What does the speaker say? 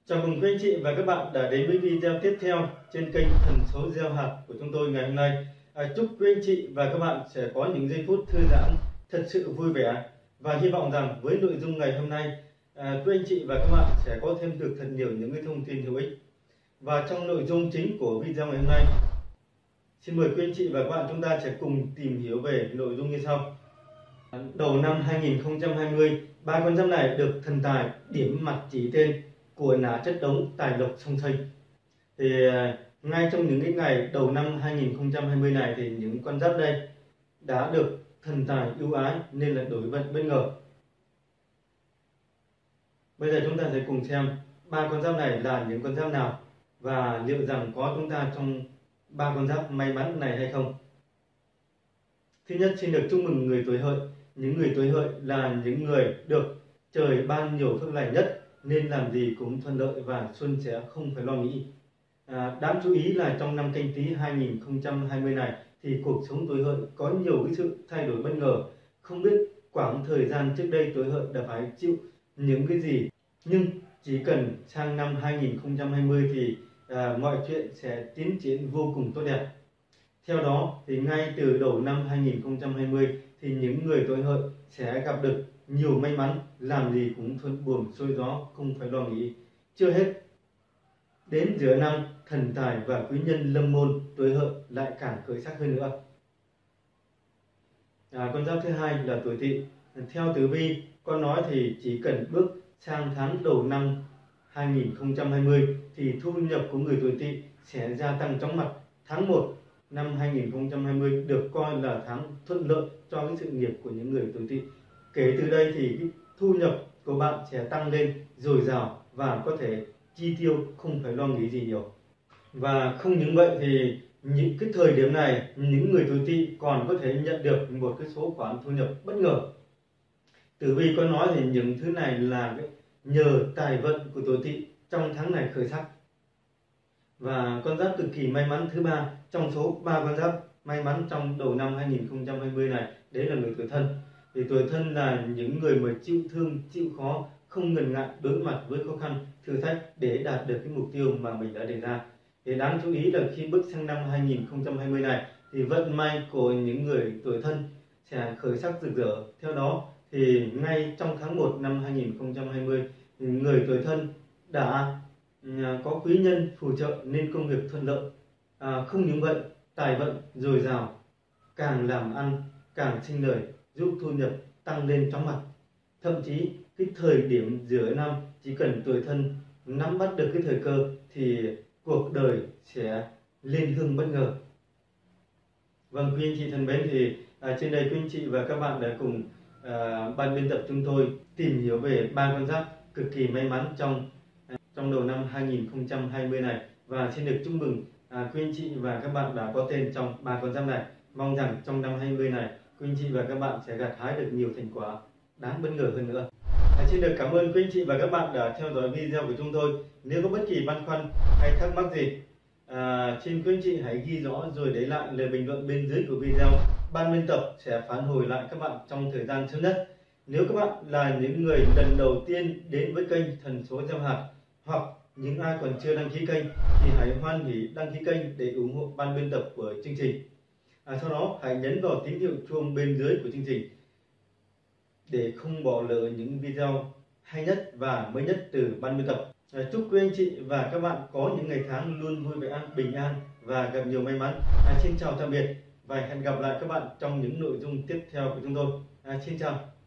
Chào mừng quý anh chị và các bạn đã đến với video tiếp theo trên kênh Thần Số Gieo Hạt của chúng tôi ngày hôm nay. Chúc quý anh chị và các bạn sẽ có những giây phút thư giãn thật sự vui vẻ, và hy vọng rằng với nội dung ngày hôm nay, quý anh chị và các bạn sẽ có thêm được thật nhiều những cái thông tin hữu ích. Và trong nội dung chính của video ngày hôm nay, xin mời quý anh chị và các bạn chúng ta sẽ cùng tìm hiểu về nội dung như sau. Đầu năm 2020, ba con giáp này được thần tài điểm mặt chỉ tên của ná chất đống tài lộc song sinh. Thì ngay trong những cái ngày đầu năm 2020 này thì những con giáp đây đã được thần tài ưu ái nên là đổi vận bất ngờ. Bây giờ chúng ta sẽ cùng xem ba con giáp này là những con giáp nào và liệu rằng có chúng ta trong ba con giáp may mắn này hay không. Thứ nhất, xin được chúc mừng người tuổi Hợi. Những người tuổi Hợi là những người được trời ban nhiều phước lành nhất, nên làm gì cũng thuận lợi và xuân sẽ không phải lo nghĩ. Đáng chú ý là trong năm Canh Tý 2020 này thì cuộc sống tuổi Hợi có nhiều cái sự thay đổi bất ngờ. Không biết quãng thời gian trước đây tuổi Hợi đã phải chịu những cái gì, nhưng chỉ cần sang năm 2020 thì mọi chuyện sẽ tiến triển vô cùng tốt đẹp. Theo đó thì ngay từ đầu năm 2020 thì những người tuổi Hợi sẽ gặp được nhiều may mắn, làm gì cũng thuận buồm xuôi gió, không phải lo nghĩ. Chưa hết, đến giữa năm thần tài và quý nhân lâm môn, tuổi Hợi lại càng khởi sắc hơn nữa. Con giáp thứ hai là tuổi Tỵ. Theo tử vi con nói thì chỉ cần bước sang tháng đầu năm 2020 thì thu nhập của người tuổi Tỵ sẽ gia tăng chóng mặt. Tháng 1 năm 2020 được coi là tháng thuận lợi cho cái sự nghiệp của những người tuổi Tỵ. Kể từ đây thì cái thu nhập của bạn sẽ tăng lên dồi dào và có thể chi tiêu không phải lo nghĩ gì nhiều. Và không những vậy thì những cái thời điểm này những người tuổi Tỵ còn có thể nhận được một cái số khoản thu nhập bất ngờ. Tử vi có nói thì những thứ này là nhờ tài vận của tuổi Tỵ trong tháng này khởi sắc. Và con giáp cực kỳ may mắn thứ ba trong số 3 con giáp may mắn trong đầu năm 2020 này, đấy là người tuổi Thân. Thì tuổi Thân là những người mà chịu thương, chịu khó, không ngần ngại đối mặt với khó khăn, thử thách để đạt được cái mục tiêu mà mình đã đề ra. Thì đáng chú ý là khi bước sang năm 2020 này thì vận may của những người tuổi Thân sẽ khởi sắc rực rỡ. Theo đó thì ngay trong tháng 1 năm 2020 thì người tuổi Thân đã có quý nhân phù trợ nên công việc thuận lợi. Không những vậy, tài vận dồi dào, càng làm ăn càng sinh lời, giúp thu nhập tăng lên chóng mặt. Thậm chí cái thời điểm giữa năm chỉ cần tuổi Thân nắm bắt được cái thời cơ thì cuộc đời sẽ lên hương bất ngờ. Vâng, quý anh chị thân mến, thì trên đây quý anh chị và các bạn đã cùng ban biên tập chúng tôi tìm hiểu về ba con giáp cực kỳ may mắn trong đầu năm 2020 này, và xin được chúc mừng quý anh chị và các bạn đã có tên trong ba con giáp này. Mong rằng trong năm 20 này quý anh chị và các bạn sẽ gặt hái được nhiều thành quả đáng bất ngờ hơn nữa. Xin được cảm ơn quý anh chị và các bạn đã theo dõi video của chúng tôi. Nếu có bất kỳ băn khoăn hay thắc mắc gì, xin quý anh chị hãy ghi rõ rồi để lại lời bình luận bên dưới của video. Ban biên tập sẽ phản hồi lại các bạn trong thời gian sớm nhất. Nếu các bạn là những người lần đầu tiên đến với kênh Thần Số Gieo Hạt, hoặc những ai còn chưa đăng ký kênh thì hãy hoan hỉ đăng ký kênh để ủng hộ ban biên tập của chương trình. Sau đó hãy nhấn vào tín hiệu chuông bên dưới của chương trình để không bỏ lỡ những video hay nhất và mới nhất từ ban biên tập. Chúc quý anh chị và các bạn có những ngày tháng luôn vui vẻ, bình an và gặp nhiều may mắn. Xin chào tạm biệt và hẹn gặp lại các bạn trong những nội dung tiếp theo của chúng tôi. Xin chào.